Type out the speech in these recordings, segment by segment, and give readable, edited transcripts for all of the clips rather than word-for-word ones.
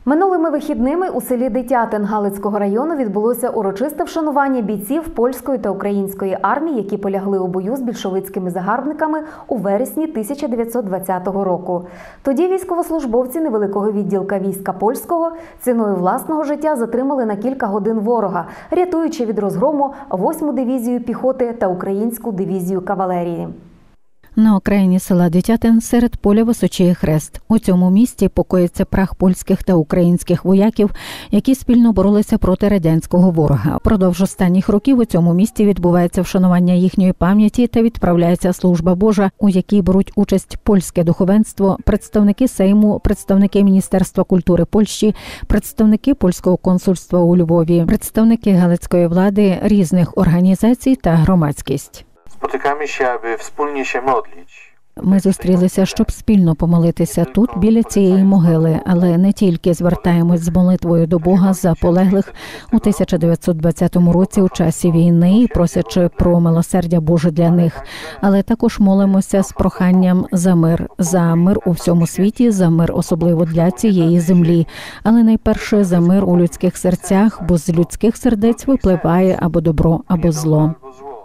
Минулими вихідними у селі Дитятин Галицького району відбулося урочисте вшанування бійців польської та української армії, які полягли у бою з більшовицькими загарбниками у вересні 1920 року. Тоді військовослужбовці невеликого відділка війська польського ціною власного життя затримали на кілька годин ворога, рятуючи від розгрому 8-му дивізію піхоти та українську дивізію кавалерії. На окраїні села Дитятин серед поля височіє хрест. У цьому місті покоїться прах польських та українських вояків, які спільно боролися проти радянського ворога. Продовж останніх років у цьому місті відбувається вшанування їхньої пам'яті та відправляється служба Божа, у якій беруть участь польське духовенство, представники Сейму, представники Міністерства культури Польщі, представники польського консульства у Львові, представники галицької влади, різних організацій та громадськість. Spotykamy się, aby wspólnie się modlić. Ми зустрілися, щоб спільно помолитися тут, біля цієї могили, але не тільки звертаємось з молитвою до Бога за полеглих у 1920 році у часі війни, просячи про милосердя Боже для них, але також молимося з проханням за мир у всьому світі, за мир особливо для цієї землі, але найперше за мир у людських серцях, бо з людських сердець випливає або добро, або зло.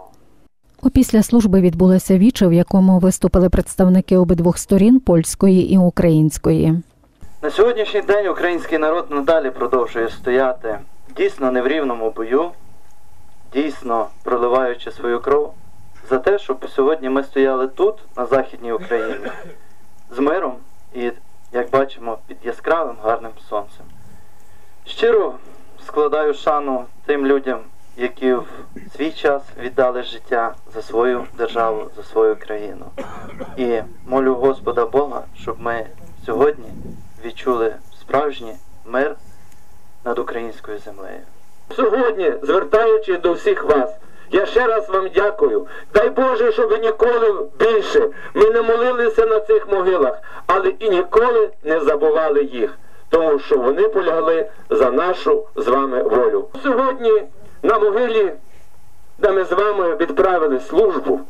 Опісля служби відбулася віче, в якому виступили представники обидвох сторін – польської і української. На сьогоднішній день український народ надалі продовжує стояти дійсно не в рівному бою, дійсно проливаючи свою кров за те, щоб сьогодні ми стояли тут, на Західній Україні, з миром і, як бачимо, під яскравим гарним сонцем. Щиро складаю шану тим людям, які в свій час віддали життя за свою державу, за свою країну. І молю Господа Бога, щоб ми сьогодні відчули справжній мир над українською землею. Сьогодні, звертаючись до всіх вас, я ще раз вам дякую. Дай Боже, щоб ніколи більше ми не молилися на цих могилах, але і ніколи не забували їх, тому що вони полягли за нашу з вами волю. Сьогодні на могилі, де ми з вами відправили службу,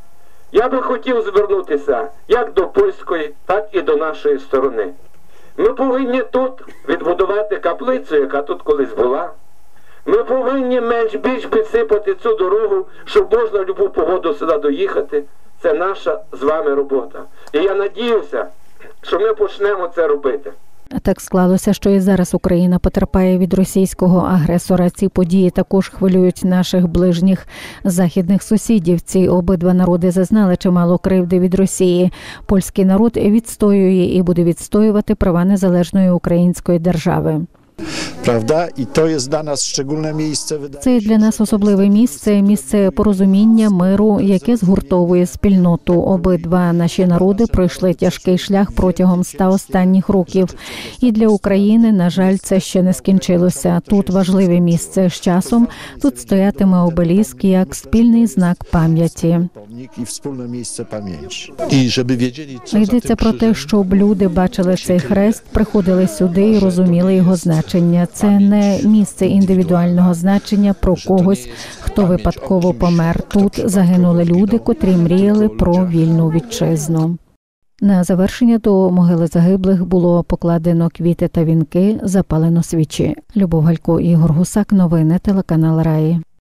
я би хотів звернутися як до польської, так і до нашої сторони. Ми повинні тут відбудувати каплицю, яка тут колись була. Ми повинні менш-більш підсипати цю дорогу, щоб можна в будь-яку погоду сюди доїхати. Це наша з вами робота. І я надіюся, що ми почнемо це робити. Так склалося, що і зараз Україна потерпає від російського агресора. Ці події також хвилюють наших ближніх західних сусідів. Ці обидва народи зазнали чимало кривди від Росії. Польський народ відстоює і буде відстоювати права незалежної української держави. Правда? І то є для нас szczególne місце. Це для нас особливе місце порозуміння, миру, яке згуртовує спільноту. Обидва наші народи пройшли тяжкий шлях протягом 100 останніх років. І для України, на жаль, це ще не скінчилося. Тут важливе місце з часом. Тут стоятиме обеліск як спільний знак пам'яті. І спільне місце пам'яті. І щоб відчули, йдеться про те, щоб люди бачили цей хрест, приходили сюди і розуміли його значення. Це не місце індивідуального значення про когось, хто випадково помер. Тут загинули люди, котрі мріяли про вільну вітчизну. На завершення до могили загиблих було покладено квіти та вінки, запалено свічі. Любов Галько, Ігор Гусак. Новини телеканал Раї.